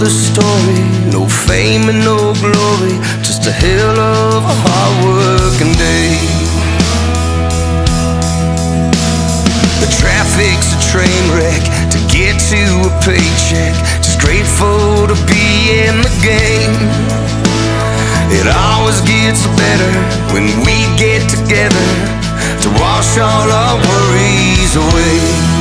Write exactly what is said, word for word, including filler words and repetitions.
the story. No fame and no glory, just a hell of a hard working day. The traffic's a train wreck to get to a paycheck, just grateful to be in the game. It always gets better when we get together to wash all our worries away.